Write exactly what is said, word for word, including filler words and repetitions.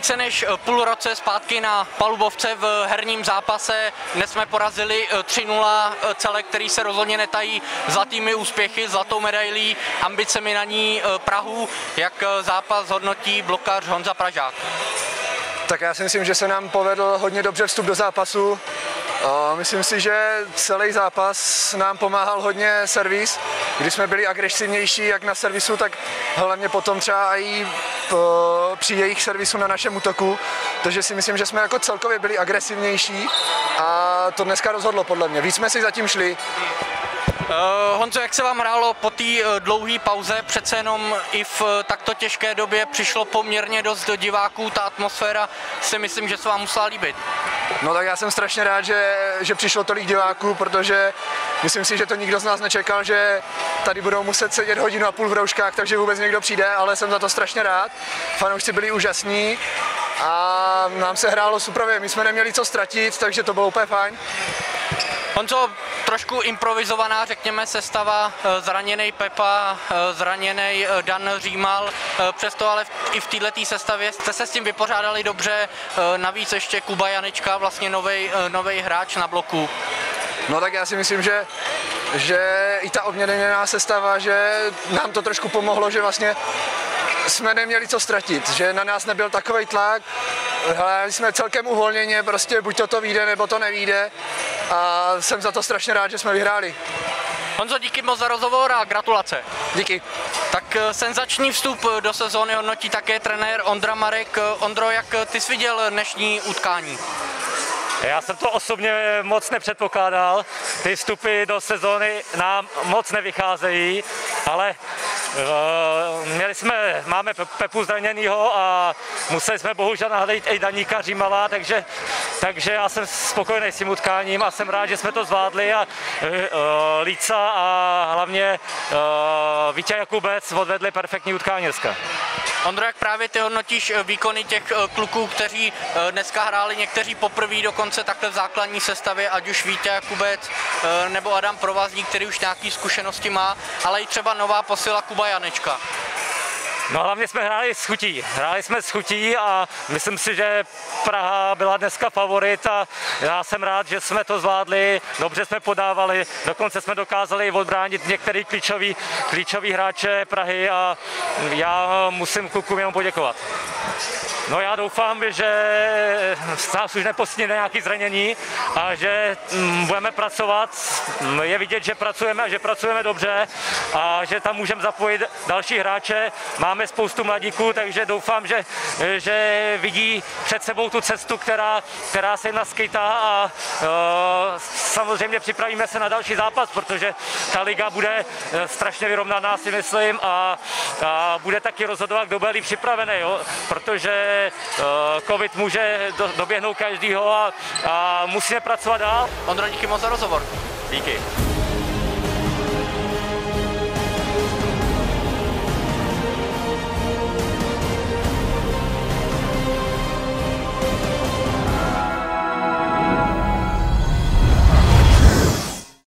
více než půl roce zpátky na palubovce v herním zápase. Dnes jsme porazili tři nula celek, který se rozhodně netají zlatými úspěchy, zlatou medailí, ambicemi na ní Prahu. Jak zápas hodnotí blokař Honza Pražák? Tak já si myslím, že se nám povedl hodně dobře vstup do zápasu. Myslím si, že celý zápas nám pomáhal hodně servis, kdy jsme byli agresivnější jak na servisu, tak hlavně potom třeba i při jejich servisu na našem útoku. Takže si myslím, že jsme jako celkově byli agresivnější a to dneska rozhodlo podle mě. Víc jsme si zatím šli. Uh, Honzo, jak se vám hrálo po té uh, dlouhé pauze? Přece jenom i v uh, takto těžké době přišlo poměrně dost do diváků, ta atmosféra si myslím, že se vám musela líbit. No tak já jsem strašně rád, že, že přišlo tolik diváků, protože myslím si, že to nikdo z nás nečekal, že tady budou muset sedět hodinu a půl v rouškách, takže vůbec někdo přijde, ale jsem za to strašně rád. Fanoušci byli úžasní a nám se hrálo super, my jsme neměli co ztratit, takže to bylo úplně fajn. Honzo, trošku improvizovaná, řekněme, sestava, zraněný Pepa, zraněný Dan Římal, přesto ale i v této sestavě jste se s tím vypořádali dobře, navíc ještě Kuba Janečka, vlastně nový hráč na bloku. No tak já si myslím, že, že i ta obměněná sestava, že nám to trošku pomohlo, že vlastně jsme neměli co ztratit, že na nás nebyl takovej tlak, hráli jsme celkem uvolněně, prostě buď to to vyjde, nebo to nevyjde a jsem za to strašně rád, že jsme vyhráli. Honzo, díky moc za rozhovor a gratulace. Díky. Tak senzační vstup do sezóny hodnotí také trenér Ondra Marek. Ondro, jak ty jsi viděl dnešní utkání? Já jsem to osobně moc nepředpokládal, ty vstupy do sezóny nám moc nevycházejí, ale uh, měli jsme, máme Pepu zraněnýho a museli jsme bohužel nahradit i Daníka Římala, takže, takže já jsem spokojený s tím utkáním a jsem rád, že jsme to zvládli a uh, Líca a hlavně uh, Vítě Jakubec odvedli perfektní utkání dneska. Ondro, jak právě ty hodnotíš výkony těch kluků, kteří dneska hráli někteří poprvé dokonce takhle v základní sestavě, ať už Vítě Jakubec nebo Adam Provazník, který už nějaké zkušenosti má, ale i třeba nová posila Kuba Janečka. No hlavně jsme hráli s chutí, hráli jsme s chutí a myslím si, že Praha byla dneska favorit a já jsem rád, že jsme to zvládli, dobře jsme podávali, dokonce jsme dokázali odbránit některý klíčový, klíčový hráče Prahy a já musím klukům jenom poděkovat. No já doufám, že nás už nepostihne nějaké zranění a že budeme pracovat. Je vidět, že pracujeme a že pracujeme dobře a že tam můžeme zapojit další hráče. Máme spoustu mladíků, takže doufám, že, že vidí před sebou tu cestu, která, která se jim naskytá a uh, samozřejmě připravíme se na další zápas, protože ta liga bude strašně vyrovnaná, si myslím, a, a bude taky rozhodovat, kdo bude líp připravený, jo? Protože covid může do, doběhnout každýho a, a musíme pracovat dál. Ondro, díky moc za rozhovor. Díky.